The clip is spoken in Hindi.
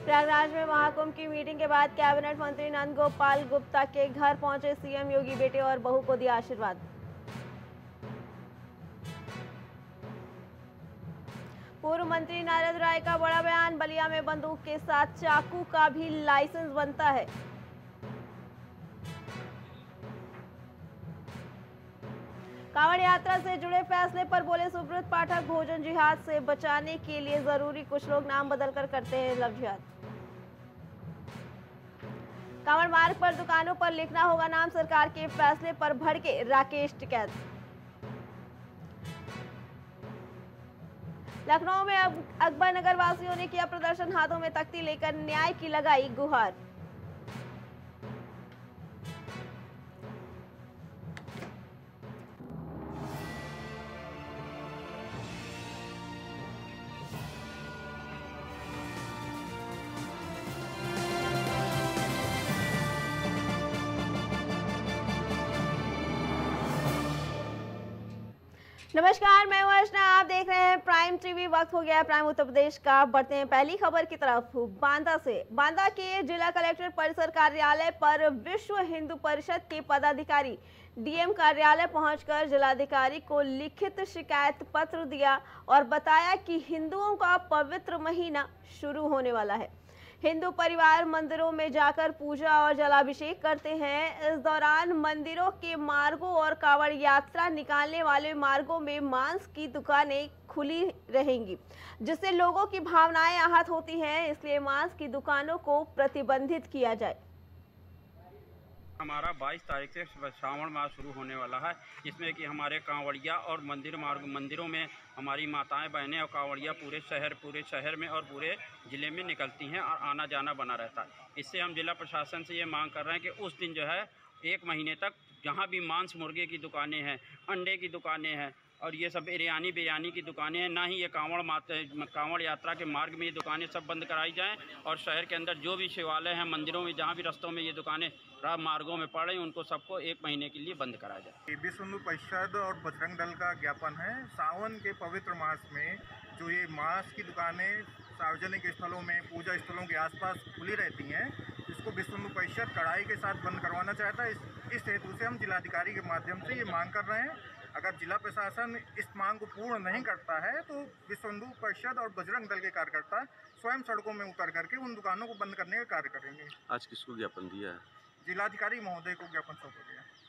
प्रयागराज में महाकुंभ की मीटिंग के बाद कैबिनेट मंत्री नंद गोपाल गुप्ता के घर पहुंचे सीएम योगी, बेटे और बहू को दिया आशीर्वाद। पूर्व मंत्री नारद राय का बड़ा बयान, बलिया में बंदूक के साथ चाकू का भी लाइसेंस बनता है। कांवड़ यात्रा से जुड़े फैसले पर बोले सुब्रत पाठक, भोजन जिहाद से बचाने के लिए जरूरी, कुछ लोग नाम बदलकर करते हैं लव जिहाद। कांवड़ मार्ग पर दुकानों पर लिखना होगा नाम, सरकार के फैसले पर भड़के राकेश टिकैत। लखनऊ में अकबर नगर वासियों ने किया प्रदर्शन, हाथों में तख्ती लेकर न्याय की लगाई गुहार। नमस्कार, मैं अर्चना, आप देख रहे हैं प्राइम टीवी। वक्त हो गया है प्राइम उत्तर प्रदेश का। बढ़ते हैं पहली खबर की तरफ। बांदा से। बांदा के जिला कलेक्टर परिसर कार्यालय पर विश्व हिंदू परिषद के पदाधिकारी डीएम कार्यालय पहुंचकर जिलाधिकारी को लिखित शिकायत पत्र दिया और बताया कि हिंदुओं का पवित्र महीना शुरू होने वाला है। हिंदू परिवार मंदिरों में जाकर पूजा और जलाभिषेक करते हैं। इस दौरान मंदिरों के मार्गों और कांवड़ यात्रा निकालने वाले मार्गों में मांस की दुकानें खुली रहेंगी, जिससे लोगों की भावनाएं आहत होती हैं। इसलिए मांस की दुकानों को प्रतिबंधित किया जाए। हमारा 22 तारीख से श्रावण मास शुरू होने वाला है, जिसमें कि हमारे कांवड़िया और मंदिरों में हमारी माताएं बहनें और कांवड़िया पूरे शहर में और पूरे ज़िले में निकलती हैं और आना जाना बना रहता है। इससे हम जिला प्रशासन से ये मांग कर रहे हैं कि उस दिन जो है 1 महीने तक जहाँ भी मांस मुर्गे की दुकानें हैं, अंडे की दुकानें हैं और ये सब बिरयानी की दुकानें हैं, ना ही ये कांवड़ यात्रा के मार्ग में ये दुकानें सब बंद कराई जाएं और शहर के अंदर जो भी शिवालय हैं, मंदिरों में, जहाँ भी रास्तों में ये दुकानें मार्गों में पड़ रही उनको सबको 1 महीने के लिए बंद कराया जाए। विश्व हिंदू परिषद और बजरंग दल का ज्ञापन है। सावन के पवित्र मास में जो ये मांस की दुकानें सार्वजनिक स्थलों में, पूजा स्थलों के आसपास खुली रहती हैं, इसको विश्व हिंदू परिषद कड़ाई के साथ बंद करवाना चाहता है। इस हेतु से हम जिलाधिकारी के माध्यम से ये मांग कर रहे हैं। अगर जिला प्रशासन इस मांग को पूर्ण नहीं करता है तो विश्व हिंदू परिषद और बजरंग दल के कार्यकर्ता स्वयं सड़कों में उतर करके उन दुकानों को बंद करने का कार्य करेंगे। आज किसको ज्ञापन दिया है? जिलाधिकारी महोदय को ज्ञापन सौंपा गया।